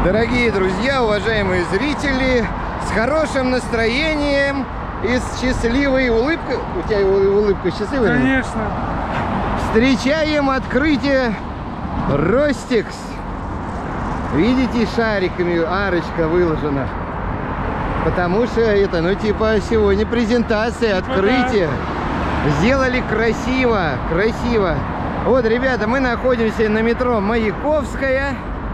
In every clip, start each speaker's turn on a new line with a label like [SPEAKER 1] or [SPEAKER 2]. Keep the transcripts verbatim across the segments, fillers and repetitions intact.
[SPEAKER 1] Дорогие друзья, уважаемые зрители, с хорошим настроением и с счастливой улыбкой. У тебя улыбка счастливая?
[SPEAKER 2] Конечно.
[SPEAKER 1] Встречаем открытие Ростикс. Видите, шариками арочка выложена. Потому что это, ну типа, сегодня презентация, открытие. Сделали красиво, красиво. Вот, ребята, мы находимся на метро Маяковская.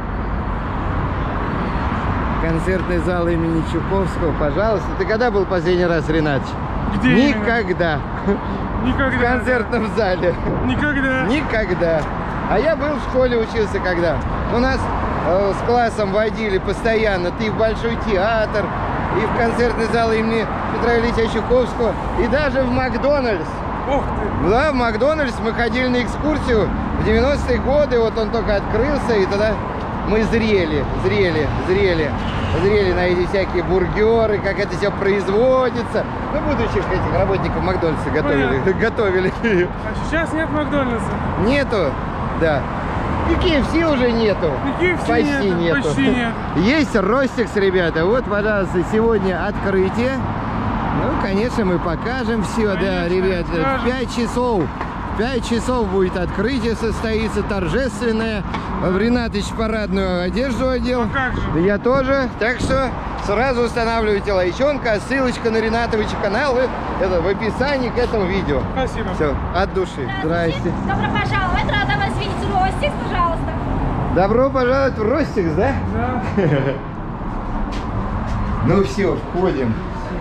[SPEAKER 1] Концертный зал имени Чуковского, пожалуйста. Ты когда был последний раз, Ренатович?
[SPEAKER 2] Где
[SPEAKER 1] Никогда.
[SPEAKER 2] Никогда.
[SPEAKER 1] В концертном зале.
[SPEAKER 2] Никогда.
[SPEAKER 1] Никогда. А я был в школе, учился когда. У нас э, с классом водили постоянно. Ты в Большой театр, и в концертный зал имени Петра Ильича Чуковского, и даже в Макдональдс.
[SPEAKER 2] Ух ты.
[SPEAKER 1] Да, в Макдональдс мы ходили на экскурсию в девяностые годы. Вот он только открылся, и тогда мы зрели, зрели, зрели. Зрели на эти всякие бургеры, как это все производится. Ну, будущих этих работников Макдональдса готовили. готовили.
[SPEAKER 2] А сейчас нет Макдональдса?
[SPEAKER 1] Нету, да. И кей эф си уже нету.
[SPEAKER 2] И кей эф си
[SPEAKER 1] почти
[SPEAKER 2] нету,
[SPEAKER 1] нету.
[SPEAKER 2] Почти нет.
[SPEAKER 1] Есть Ростикс, ребята. Вот, пожалуйста, сегодня открытие. Ну, конечно, мы покажем все, конечно, да, ребята. В пять часов. пять часов будет открытие, состоится торжественное. Ренатович парадную одежду одел.
[SPEAKER 2] Ну, как же?
[SPEAKER 1] Да я тоже. Так что сразу устанавливайте лайчонка, ссылочка на Ренатовича канал это в описании к этому видео.
[SPEAKER 2] Спасибо.
[SPEAKER 1] Все, от души. Здрасте.
[SPEAKER 3] Добро пожаловать, рада вас видеть. Ростикс, пожалуйста.
[SPEAKER 1] Добро пожаловать в Ростикс, да?
[SPEAKER 2] Да.
[SPEAKER 1] Ну все, входим.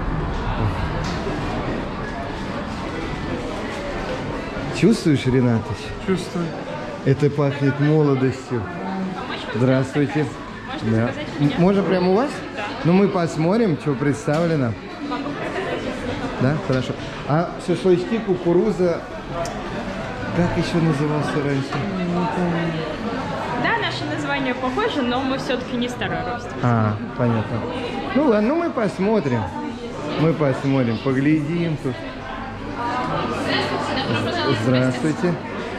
[SPEAKER 1] Чувствуешь, Ренатович?
[SPEAKER 2] Чувствую.
[SPEAKER 1] Это пахнет молодостью. Здравствуйте. Да. Можно прямо у вас? Да. Ну мы посмотрим, что представлено. Да, хорошо. А шашлычки, кукуруза, как еще назывался раньше?
[SPEAKER 4] Да, наше название похоже, но мы все-таки не Староростикс.
[SPEAKER 1] А, понятно. Ну ладно, ну мы посмотрим. Мы посмотрим, поглядим тут. Здравствуйте.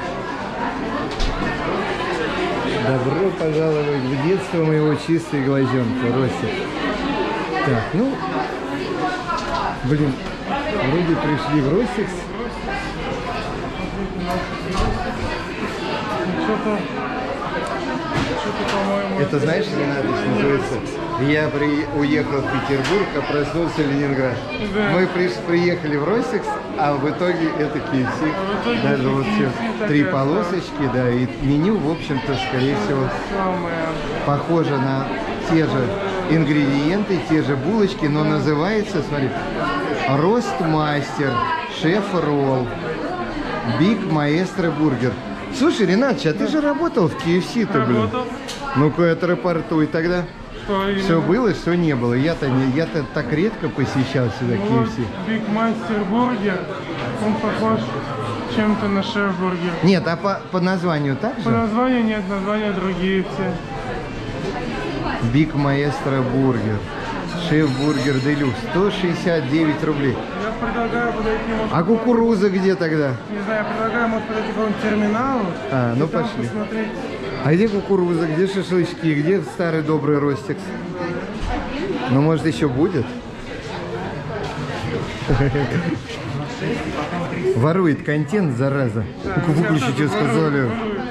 [SPEAKER 1] Добро пожаловать в детство моего чистые глазенки, Ростик. Так, ну, блин, вроде пришли в Ростикс.
[SPEAKER 2] Что-то, что-то, по-моему...
[SPEAKER 1] Это знаешь, Ренатович, называется? Я при... уехал в Петербург, а проснулся в Ленинград.
[SPEAKER 2] Да.
[SPEAKER 1] Мы приш... приехали в Ростикс, а в итоге это кей эф си.
[SPEAKER 2] А
[SPEAKER 1] Даже вот все три полосочки, да, и меню, в общем-то, скорее всего,
[SPEAKER 2] Самое...
[SPEAKER 1] похоже на те же ингредиенты, те же булочки, но называется, смотри, Ростмастер, шеф-ролл, Биг Маэстро бургер. Слушай, Ренатович, а ты же работал в кей эф си-то, блин.
[SPEAKER 2] Работал.
[SPEAKER 1] Ну-ка, отрапортуй тогда.
[SPEAKER 2] Что именно?
[SPEAKER 1] Все было, что не было. Я-то не, я-то так редко посещал сюда кей эф си.
[SPEAKER 2] Биг Мастер бургер, он похож чем-то на шеф-бургер.
[SPEAKER 1] Нет, а по, по названию так
[SPEAKER 2] По
[SPEAKER 1] же?
[SPEAKER 2] названию нет, названия другие все.
[SPEAKER 1] Биг Маэстро бургер. Шеф-бургер делюкс. сто шестьдесят девять рублей.
[SPEAKER 2] Я предлагаю подойти, может,
[SPEAKER 1] А кукуруза где тогда?
[SPEAKER 2] не знаю, я предлагаю, может, подойти к какому-нибудь терминалу.
[SPEAKER 1] А, ну
[SPEAKER 2] и там
[SPEAKER 1] пошли.
[SPEAKER 2] посмотреть.
[SPEAKER 1] А где кукуруза, где шашлычки, где старый добрый Ростикс? Ну, может, еще будет? Ворует контент, зараза. Ну-ка, выключите, сказали.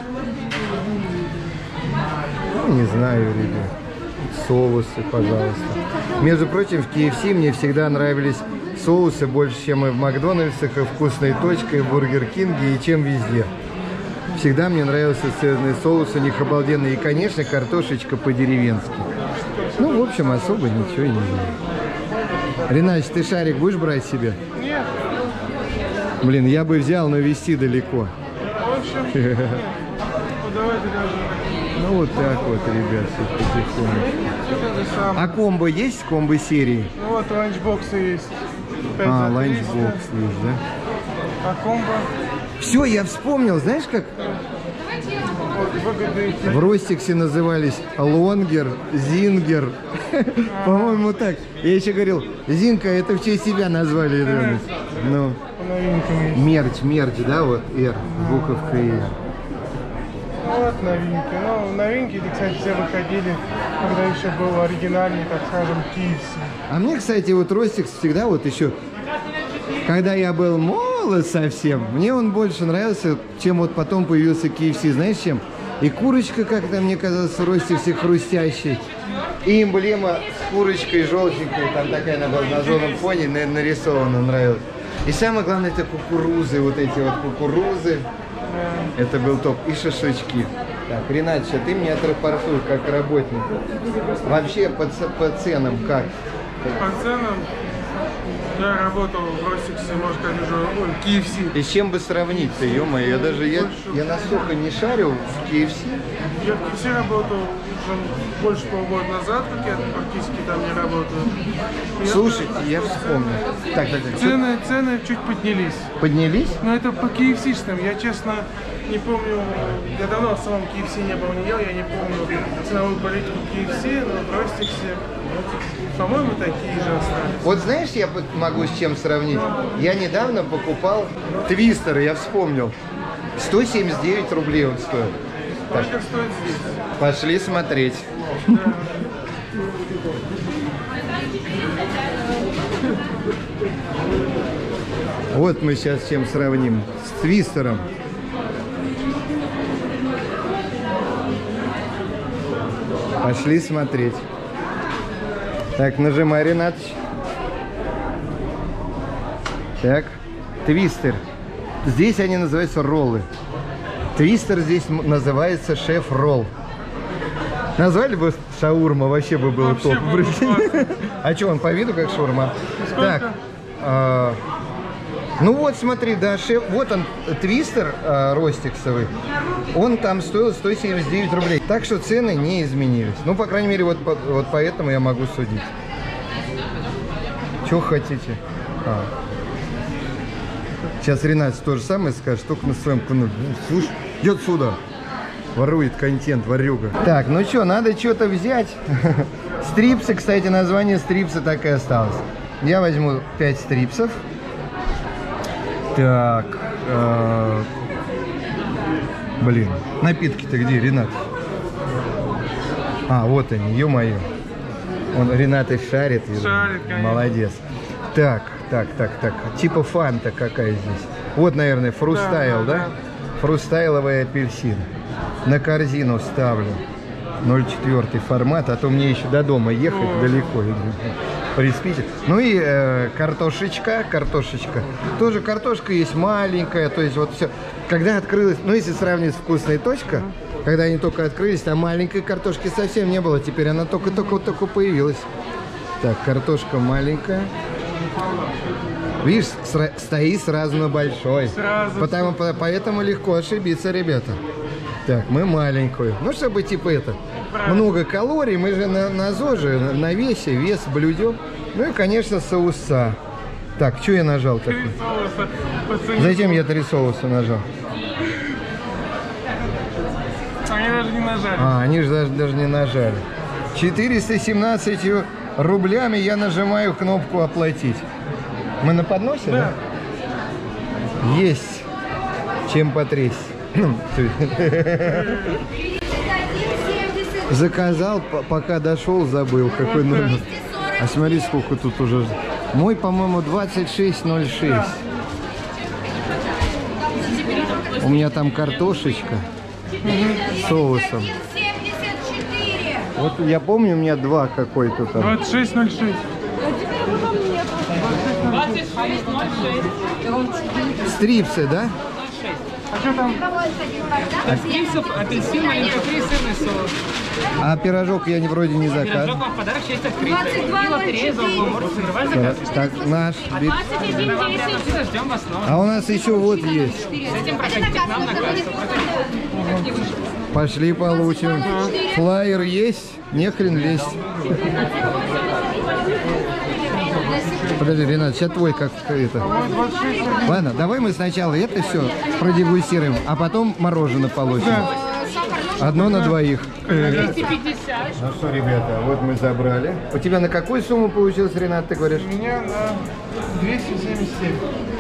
[SPEAKER 1] Ну, не знаю, ребят. Соусы, пожалуйста. Между прочим, в кей эф си мне всегда нравились соусы больше, чем и в Макдональдсах, и в Вкусной точке, и в Бургер Кинге, и чем везде. Всегда мне нравился цветный соус, у них обалденный. И, конечно, картошечка по-деревенски. Ну, в общем, особо ничего и не знаю. Ренатович, ты шарик будешь брать себе?
[SPEAKER 2] Нет.
[SPEAKER 1] Блин, я бы взял, но везти далеко.
[SPEAKER 2] В общем, нет. Ну, давайте даже.
[SPEAKER 1] Ну, вот так вот, ребят, все потихонечку.
[SPEAKER 2] Что-то же самое.
[SPEAKER 1] А комбо есть? Комбо серии?
[SPEAKER 2] Ну вот ланчбоксы есть. пять
[SPEAKER 1] А,
[SPEAKER 2] за
[SPEAKER 1] ланчбокс
[SPEAKER 2] триста.
[SPEAKER 1] есть, да?
[SPEAKER 2] А комбо?
[SPEAKER 1] Все, я вспомнил, знаешь, как
[SPEAKER 2] Вот, выгодные.
[SPEAKER 1] в Ростиксе назывались лонгер, зингер. По-моему, так. Я еще говорил, Зинка, это в честь себя назвали. Да? Ну,
[SPEAKER 2] По новинкам есть.
[SPEAKER 1] мерч, мерч, да, вот, R, буковка R.
[SPEAKER 2] Ну вот новинки. Ну, новинки, кстати, все выходили когда еще был оригинальный, так скажем, кей эф си.
[SPEAKER 1] А мне, кстати, вот Ростикс всегда вот еще, когда я был молод совсем, мне он больше нравился, чем вот потом появился кей эф си. Знаешь, чем? И курочка как-то, мне казалось, в Ростиксе хрустящей. И эмблема с курочкой желтенькой, там такая она была на желтом фоне, нарисована, нравилась. И самое главное, это кукурузы, вот эти вот кукурузы. Это был топ. И шашлычки. Так, Ринатча, ты мне отрапортуй как работник. Вообще по, по ценам как?
[SPEAKER 2] По ценам я работал в Ростиксе, может сказать, уже кей эф си.
[SPEAKER 1] И с чем бы сравнить-то, ё-моё, я даже, я, я настолько не шарю в кей эф си.
[SPEAKER 2] Я в кей эф си работал уже больше полгода назад, как я практически там не работаю. И
[SPEAKER 1] Слушайте,
[SPEAKER 2] это...
[SPEAKER 1] я вспомнил. Так, так, так.
[SPEAKER 2] Цены, цены чуть поднялись.
[SPEAKER 1] Поднялись?
[SPEAKER 2] Но это по кей эф си-шным. Я, честно, не помню, я давно в самом кей эф си не был, не ел, я не помню ценовую политику кей эф си, но в Ростиксе, по-моему, такие же остались.
[SPEAKER 1] Вот знаешь, я могу с чем сравнить? Я недавно покупал твистер, я вспомнил. сто семьдесят девять рублей он стоит.
[SPEAKER 2] Сколько стоит здесь?
[SPEAKER 1] Пошли смотреть.
[SPEAKER 2] Да.
[SPEAKER 1] Вот мы сейчас с чем сравним. С твистером. Пошли смотреть. Так, нажимай, Ринатыч. Так, твистер. Здесь они называются роллы. Твистер здесь называется шеф-ролл. Назвали бы шаурма, вообще бы было
[SPEAKER 2] Вообще
[SPEAKER 1] топ.
[SPEAKER 2] было бы классно.
[SPEAKER 1] А что, он по виду как шаурма?
[SPEAKER 2] Сколько?
[SPEAKER 1] Так, а, ну вот смотри, да, шеф, вот он, твистер а, ростиксовый. Он там стоил сто семьдесят девять рублей. Так что цены не изменились. Ну, по крайней мере, вот, вот поэтому я могу судить. Что хотите? А. Сейчас Ренат то же самое скажет, только на своем канале. Слушай, идет сюда. Ворует контент, ворюга. Так, ну что, надо что-то взять. Стрипсы, кстати, название стрипса так и осталось. Я возьму пять стрипсов. Так. Э блин, напитки-то где, Ренат? А, вот они, ё-моё. Он, Ренат их шарит.
[SPEAKER 2] Шарит, конечно.
[SPEAKER 1] Молодец. Так, так, так, так. Типа фанта какая здесь. Вот, наверное, фрустайл, да?
[SPEAKER 2] Да, да, да.
[SPEAKER 1] Фрустайловый апельсин. На корзину ставлю. ноль четыре формат, а то мне еще до дома ехать О. далеко. Приспите. Ну и э, картошечка, картошечка. Тоже картошка есть маленькая, то есть вот все. Когда открылась, ну если сравнить с вкусной точка, когда они только открылись, там маленькой картошки совсем не было, теперь она только-только-только появилась. Так, картошка маленькая. Видишь, стоит сразу на большой.
[SPEAKER 2] Сразу.
[SPEAKER 1] Потому, поэтому легко ошибиться, ребята. Так, мы маленькую. Ну, чтобы типа это, правильно. Много калорий, мы же на, на ЗОЖе, на, на весе, вес блюдем. Ну и, конечно, соуса. Так, что я нажал такой?
[SPEAKER 2] Три соуса.
[SPEAKER 1] Зачем я три соуса нажал?
[SPEAKER 2] Они даже не нажали.
[SPEAKER 1] А, они же даже, даже не нажали. четыреста семнадцать рублями я нажимаю кнопку «Оплатить». Мы на подносе, да? да? Есть чем потрясть. Заказал, пока дошел, забыл, какой номер. А смотри, сколько тут уже. Мой, по-моему, двадцать шесть ноль шесть. У меня там картошечка с соусом. Вот я помню, у меня два какой-то там.
[SPEAKER 2] двадцать шесть ноль шесть.
[SPEAKER 4] двадцать шесть ноль шесть.
[SPEAKER 1] Стрипсы, да?
[SPEAKER 2] А что там?
[SPEAKER 4] Стрипсов, апельсин, маленький фри, сырный соус.
[SPEAKER 1] А пирожок я не, вроде не заказывал.
[SPEAKER 4] Пирожок вам в подарок, честь открытая. Пиво, трезво, можете давай заказывать.
[SPEAKER 1] Так, наш.
[SPEAKER 3] двадцать один десять.
[SPEAKER 4] Ждем вас снова.
[SPEAKER 1] А у нас еще вот есть.
[SPEAKER 4] С этим проходите к нам на кассу.
[SPEAKER 1] Пошли получим. Флаер есть, не хрен лезть. Подожди, Ренат, сейчас твой как это. Ладно, давай мы сначала это все продегустируем, а потом мороженое получим. Одно на двоих.
[SPEAKER 4] двести пятьдесят.
[SPEAKER 1] Ну что, ребята, вот мы забрали. У тебя на какую сумму получилось, Ренат, ты говоришь?
[SPEAKER 2] У меня на двести семьдесят семь.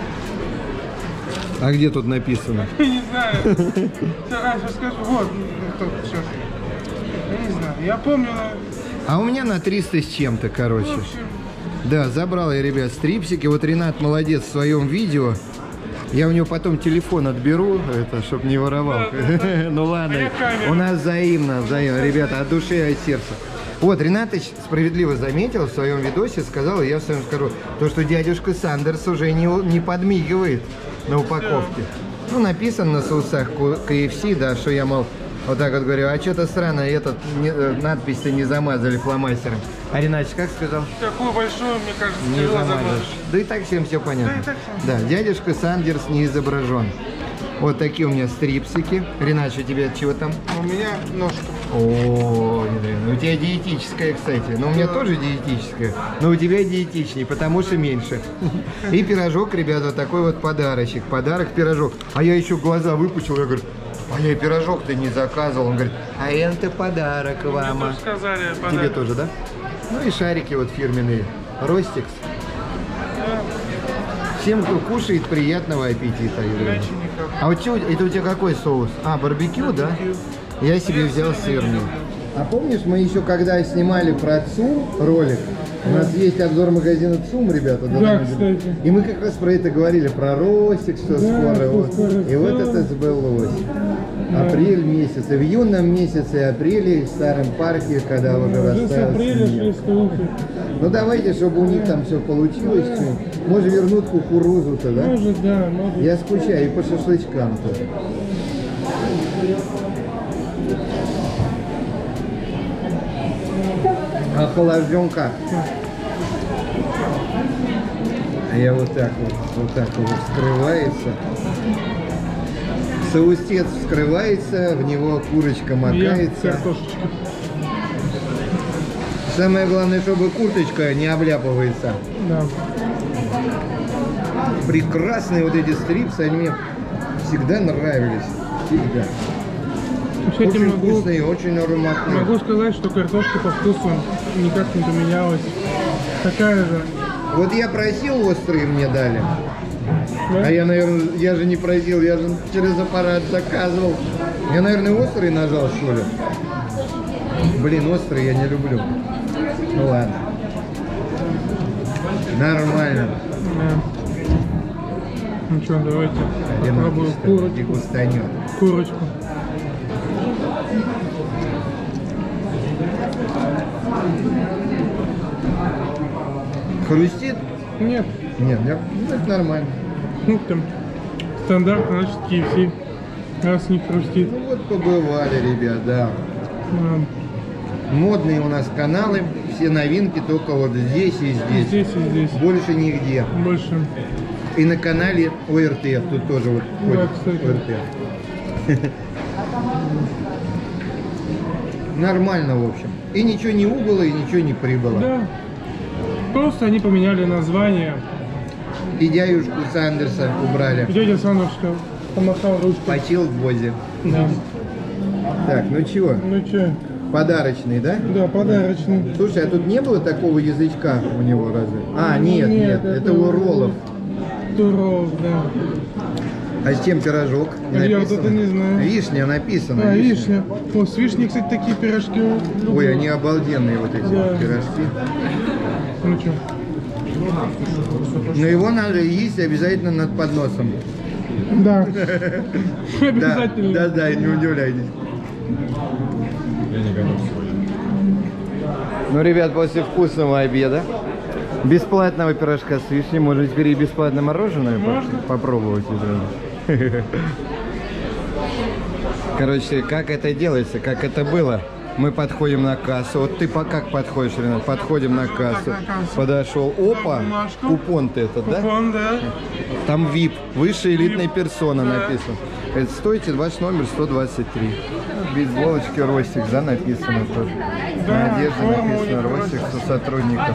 [SPEAKER 1] А где тут написано?
[SPEAKER 2] Я не знаю. А, сейчас скажу. Вот. Тут, сейчас. Я не знаю. Я помню.
[SPEAKER 1] А у меня на триста с чем-то, короче. Да, забрал я, ребят, стрипсики. Вот Ренат молодец в своем видео. Я у него потом телефон отберу, это, чтобы не воровал. Ну ладно, у нас взаимно, взаимно. Ребята, от души и от сердца. Вот, Ренатыч справедливо заметил в своем видосе, сказал, и я в своем скажу, то, что дядюшка Сандерс уже не, не подмигивает на упаковке. Ну, написано на соусах кей эф си, да, что я, мол, вот так вот говорю, а что-то странно, этот надпись-то не замазали фломастером. А Ренатыч как сказал?
[SPEAKER 2] Такой большой, мне кажется,
[SPEAKER 1] не замазаешь. Да и так всем все понятно. Да, и так всем. Да, дядюшка Сандерс не изображен. Вот такие у меня стрипсики. Ренат, у тебя чего там?
[SPEAKER 2] У меня ножка.
[SPEAKER 1] О, у тебя диетическая, кстати. Но у меня да. тоже диетическая. Но у тебя диетичнее, потому что меньше. И пирожок, ребята, вот такой вот подарочек. Подарок, пирожок. А я еще глаза выпучил, я говорю, а я пирожок-то не заказывал. Он говорит, а это подарок вам.
[SPEAKER 2] Мне тоже сказали подарок.
[SPEAKER 1] Тебе тоже, да? Ну и шарики вот фирменные. Ростикс. Да. Всем, кто кушает, приятного аппетита. А вот что, это у тебя какой соус? А, барбекю, да? Я себе взял сырный. А помнишь, мы еще когда снимали про ЦУМ ролик, у нас есть обзор магазина ЦУМ, ребята. Да,
[SPEAKER 2] да, кстати.
[SPEAKER 1] И мы как раз про это говорили, про Ростик, что да, скоро. Что вот. скоро. И вот это сбылось. Да. Апрель месяц. И в юном месяце апреля в старом парке, когда уже растаял. Ну давайте, чтобы у них там все получилось. Да. Может вернут кукурузу-то, да?
[SPEAKER 2] Может, да. Может.
[SPEAKER 1] Я скучаю и по шашлычкам-то. Охлажденка. Я вот так вот, вот так вот вскрывается. Соустец вскрывается, в него курочка макается. Самое главное, чтобы курточка не обляпывается.
[SPEAKER 2] Да.
[SPEAKER 1] Прекрасные вот эти стрипсы, они мне всегда нравились. Всегда. Кстати, очень могу, вкусные, очень ароматные.
[SPEAKER 2] Могу сказать, что картошка по вкусу никак не поменялась. Такая же.
[SPEAKER 1] Вот я просил, острые мне дали. Да? А я, наверное, я же не просил, я же через аппарат заказывал. Я, наверное, острый нажал, что ли? Блин, острый я не люблю. Ну ладно. Нормально.
[SPEAKER 2] Да. Ну что, давайте попробуем курочку. Курочку.
[SPEAKER 1] Хрустит?
[SPEAKER 2] Нет.
[SPEAKER 1] Нет, нет, это нормально.
[SPEAKER 2] Ну там стандартно, значит, кей эф си. Раз не хрустит.
[SPEAKER 1] Ну вот побывали, ребят, да.
[SPEAKER 2] А.
[SPEAKER 1] Модные у нас каналы, все новинки только вот здесь и здесь.
[SPEAKER 2] Здесь и здесь.
[SPEAKER 1] Больше нигде.
[SPEAKER 2] Больше.
[SPEAKER 1] И на канале о эр тэ, тут тоже вот
[SPEAKER 2] да, кстати.
[SPEAKER 1] о эр тэ. Нормально, в общем. И ничего не убыло, и ничего не прибыло.
[SPEAKER 2] Да. Просто они поменяли название.
[SPEAKER 1] И дядюшку Сандерса убрали.
[SPEAKER 2] И дядя Сандерска помахал ручкой.
[SPEAKER 1] Почил в бозе.
[SPEAKER 2] Да.
[SPEAKER 1] Так, ну чего?
[SPEAKER 2] Ну что?
[SPEAKER 1] Подарочный, да?
[SPEAKER 2] Да, подарочный.
[SPEAKER 1] Слушай, а тут не было такого язычка у него разве? А, нет, нет, нет это, это у роллов.
[SPEAKER 2] Туров, да.
[SPEAKER 1] А с чем пирожок?
[SPEAKER 2] Я вот это не знаю.
[SPEAKER 1] Вишня написано.
[SPEAKER 2] А, вишня. О, с вишней, кстати, такие пирожки. Люблю.
[SPEAKER 1] Ой, они обалденные вот эти да. пирожки.
[SPEAKER 2] Ну что?
[SPEAKER 1] Но его надо есть обязательно над подносом.
[SPEAKER 2] Да. Обязательно.
[SPEAKER 1] Да, да, не удивляйтесь. Ну, ребят, после вкусного обеда, бесплатного пирожка с вишней, можно теперь и бесплатное мороженое попробовать. Короче, как это делается, как это было? Мы подходим на кассу. Вот ты по как подходишь, Ренат? Подходим на кассу. Подошел. Опа! Купон-то этот, да?
[SPEAKER 2] Купон, да.
[SPEAKER 1] Там ви ай пи. Высшая элитная персона написано. Это стойте, ваш номер сто двадцать три. Бейсболочки Ростик, да, написано тоже.
[SPEAKER 2] Да,
[SPEAKER 1] на одежде написано Ростик со сотрудников.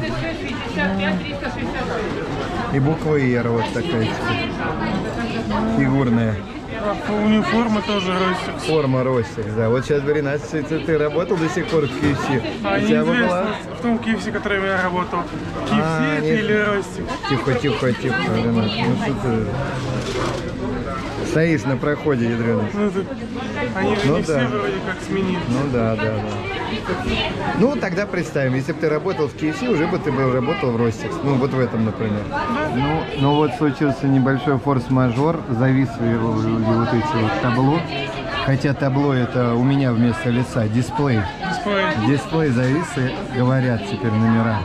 [SPEAKER 1] И буква Р вот такая фигурная.
[SPEAKER 2] Униформа тоже Ростик.
[SPEAKER 1] Форма Ростик, да. Вот сейчас, Ренат, ты работал до сих пор в кей эф си?
[SPEAKER 2] А неизвестно, была... в том кей эф си, в котором я работал. кей эф си а, это или Ростик?
[SPEAKER 1] Тихо, тихо, тихо, Ренат. Ну что ты... Стоишь на проходе, ядреный.
[SPEAKER 2] Ну, тут они же
[SPEAKER 1] Ну
[SPEAKER 2] не
[SPEAKER 1] да.
[SPEAKER 2] все вроде как сменили.
[SPEAKER 1] Ну да, да, да. Ну, тогда представим, если бы ты работал в кей эф си, уже бы ты бы работал в Ростикс. Ну, вот в этом, например. Ну, ну вот случился небольшой форс-мажор, зависли вот эти вот табло. Хотя табло это у меня вместо лица, дисплей.
[SPEAKER 2] Дисплей.
[SPEAKER 1] Дисплей завис и говорят теперь номера.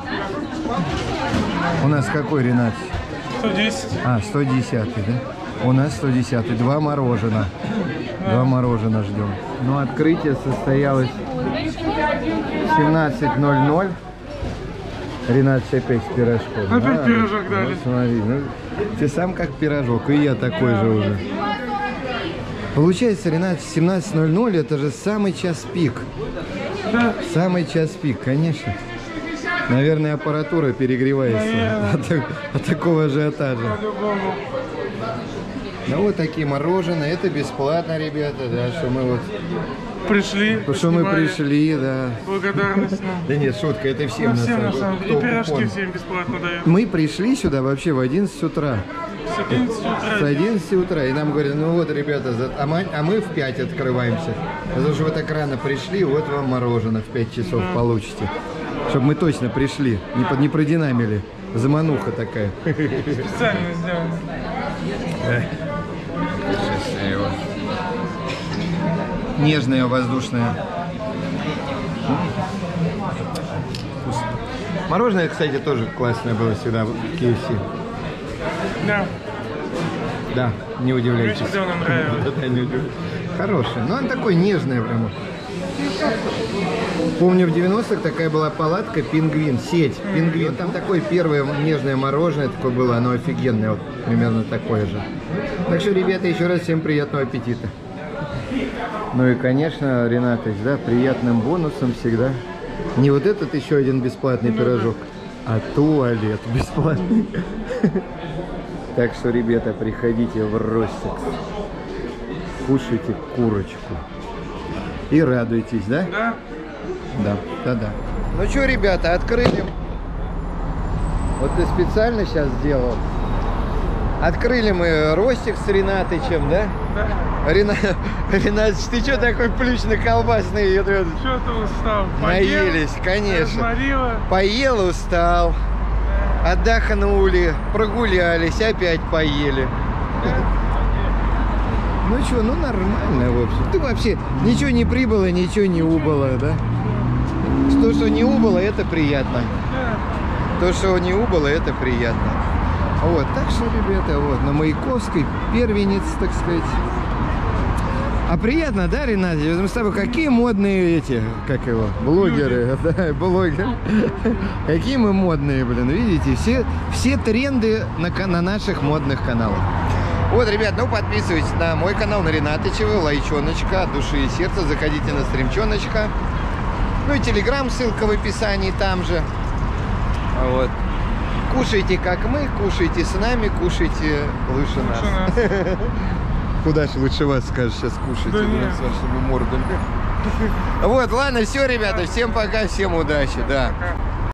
[SPEAKER 1] У нас какой, Ренат?
[SPEAKER 2] сто десять.
[SPEAKER 1] А, сто десятый, да? У нас сто десятый. Два морожена. Два морожена ждем. Ну, открытие состоялось в семнадцать ноль ноль. Ренат опять с пирожком.
[SPEAKER 2] Опять
[SPEAKER 1] А,
[SPEAKER 2] пирожок дали.
[SPEAKER 1] Вот смотри, ну, ты сам как пирожок, и я такой же уже. Получается, Ренат, семнадцать ноль ноль это же самый час пик.
[SPEAKER 2] Да.
[SPEAKER 1] Самый час пик, конечно. Наверное, аппаратура перегревается
[SPEAKER 2] Наверное.
[SPEAKER 1] от, так- от такого ажиотажа.
[SPEAKER 2] По-любому.
[SPEAKER 1] Ну вот такие мороженое, это бесплатно, ребята, да, что мы вот,
[SPEAKER 2] Пришли.
[SPEAKER 1] что мы
[SPEAKER 2] поснимали.
[SPEAKER 1] пришли, да.
[SPEAKER 2] Благодарность нам.
[SPEAKER 1] Да нет, шутка, это всем
[SPEAKER 2] Ну,
[SPEAKER 1] на
[SPEAKER 2] всем на
[SPEAKER 1] самом
[SPEAKER 2] самом
[SPEAKER 1] деле.
[SPEAKER 2] деле. И
[SPEAKER 1] Кто
[SPEAKER 2] пирожки
[SPEAKER 1] купон.
[SPEAKER 2] всем бесплатно дают.
[SPEAKER 1] Мы пришли сюда вообще в одиннадцать утра.
[SPEAKER 2] С одиннадцати утра.
[SPEAKER 1] С одиннадцати утра. И нам говорят, ну вот, ребята, за- а, мы, а мы в пять открываемся. Потому что вы так рано пришли, вот вам мороженое в пять часов получите. Чтобы мы точно пришли, не, под, не продинамили. Замануха такая.
[SPEAKER 2] Специально сделано.
[SPEAKER 1] Сейчас я его. Нежная, воздушная. Вкусно. Мороженое, кстати, тоже классное было всегда в кей эф си.
[SPEAKER 2] Да.
[SPEAKER 1] Да, не удивляйтесь.
[SPEAKER 2] Мне всегда оно нравилось.
[SPEAKER 1] Да, не удивляйтесь. Хорошее. Но он такой нежный прямо. Помню, в девяностых такая была палатка «Пингвин», сеть «Пингвин». Там такое первое нежное мороженое такое было, оно офигенное, вот примерно такое же. Так что, ребята, еще раз всем приятного аппетита. Ну и, конечно, Ренатович, да, приятным бонусом всегда. Не вот этот еще один бесплатный пирожок, а туалет бесплатный. Так что, ребята, приходите в Ростикс, кушайте курочку и радуйтесь, да?
[SPEAKER 2] Да.
[SPEAKER 1] Да, да, да. Ну что, ребята, открыли. Вот ты специально сейчас сделал. Открыли мы Ростикс с Ренатычем, да?
[SPEAKER 2] Да.
[SPEAKER 1] Рена... Ренатыч, ты что такой плючно-колбасный? Я говорю,
[SPEAKER 2] Что ты устал?
[SPEAKER 1] наелись, конечно.
[SPEAKER 2] Разморила.
[SPEAKER 1] Поел, устал. Отдохнули, прогулялись, опять поели. Ну что, ну нормально, в общем. Ты вообще ничего не прибыло, ничего не убыло, да? То, что не убыло, это приятно.
[SPEAKER 2] Да.
[SPEAKER 1] То, что не убыло, это приятно. Вот, так что, ребята, вот, на Маяковской первенец, так сказать. А приятно, да, Ренат? Мы с тобой какие модные эти, как его, блогеры, да, блогеры. Какие мы модные, блин, видите? Все, все тренды на, ка- на наших модных каналах. Вот, ребят, ну подписывайтесь на мой канал, на Ренатычева, лайчоночка, от души и сердца, заходите на стримчоночка. Ну и телеграм, ссылка в описании там же. Вот. Кушайте как мы, кушайте с нами, кушайте лучше нас.
[SPEAKER 2] Лучше нас.
[SPEAKER 1] Куда ж лучше вас, скажешь, сейчас кушайте,
[SPEAKER 2] Да
[SPEAKER 1] блин,
[SPEAKER 2] нет.
[SPEAKER 1] с вашими мордами. Вот, ладно, все, ребята, всем пока, всем удачи, да.
[SPEAKER 2] Пока.